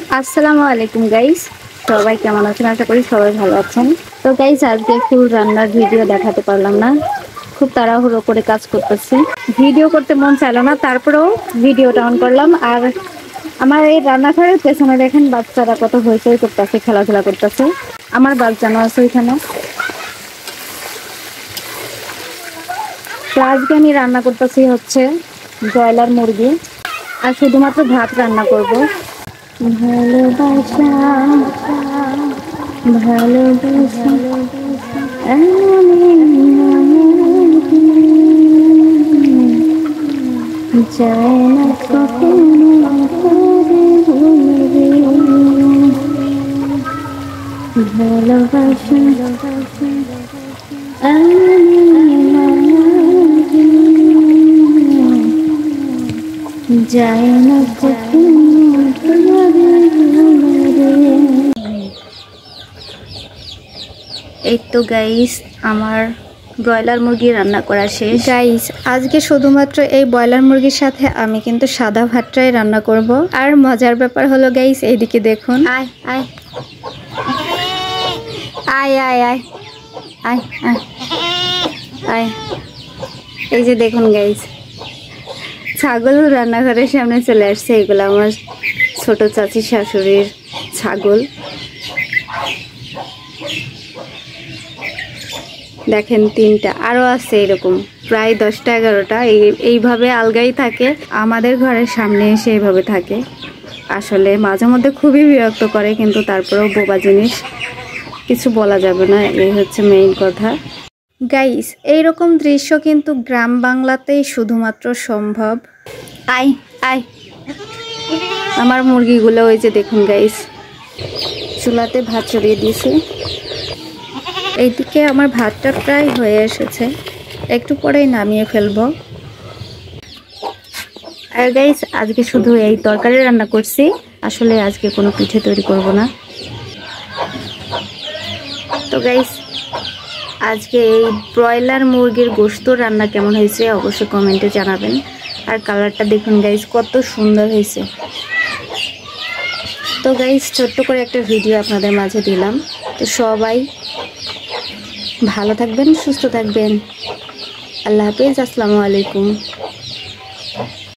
আসসালামু আলাইকুম গাইস, সবাই কেমন আছেন? আশা করি সবাই ভালো আছেন। তো গাইস, আজকে ফুল রান্নার ভিডিও দেখাতে পারলাম না, খুব তাড়াহুড়ো করে কাজ করতেছি। ভিডিও করতে মন চাইলো না, তারপরেও ভিডিওটা অন করলাম। আর আমার এই রান্নাঘরের পেছনে দেখেন বাচ্চারা কত হইচই করতেছে, খেলাধুলা করতেছে। আমার বাচ্চানো আছে ওইখানে। আজকে আমি রান্না করতেছি হচ্ছে ব্রয়লার মুরগি, আর শুধুমাত্র ভাত রান্না করব। ভালোবাসা ভালোবাসা যায় না কখনো ভালোবাসা যায় না কখনো। এই তো গাইস, আমার ব্রয়লার মুরগি রান্না করা শেষ। গাইস, আজকে শুধুমাত্র এই ব্রয়লার মুরগির সাথে আমি কিন্তু সাদা ভাতটাই রান্না করব। আর মজার ব্যাপার হলো গাইস, এইদিকে দেখুন। আয় আয় আয় আয় আয় আয় আয় আয়, এই যে দেখুন গাইস, ছাগল রান্নাঘরের সামনে চলে আসছে। এগুলো আমার ছোট চাচি শাশুড়ির ছাগল। দেখেন, 3টা আরো আছে, এরকম প্রায় 10টা 11টা এইভাবে আলগাই থাকে। আমাদের ঘরের সামনে এসে এইভাবে থাকে। আসলে মাঝে মধ্যে খুবই বিরক্ত করে, কিন্তু তারপরেও বোবা জিনিস, কিছু বলা যাবে না, এই হচ্ছে মেইন কথা। গাইস, এইরকম দৃশ্য কিন্তু গ্রাম বাংলাতেই শুধুমাত্র সম্ভব। আয় আয়, আমার মুরগিগুলো ওই যে দেখুন গাইস, চুলাতে ভাত চড়িয়ে দিয়েছি। এইদিকে আমার ভাতটা প্রায় হয়ে এসেছে, একটু পরেই নামিয়ে ফেলবো। আর গাইস, আজকে শুধু এই তরকারি রান্না করছি, আসলে আজকে কোনো পিঠে তৈরি করব না। তো গাইস, আজকে এই ব্রয়লার মুরগির গোশত রান্না কেমন হয়েছে অবশ্যই কমেন্টে জানাবেন। আর কালারটা দেখুন গাইস, কত সুন্দর হয়েছে। তো গাইস, ছোট্ট করে একটা ভিডিও আপনাদের মাঝে দিলাম। তো সবাই ভালো থাকবেন, সুস্থ থাকবেন। আল্লাহ হাফেজ, আসসালামু আলাইকুম।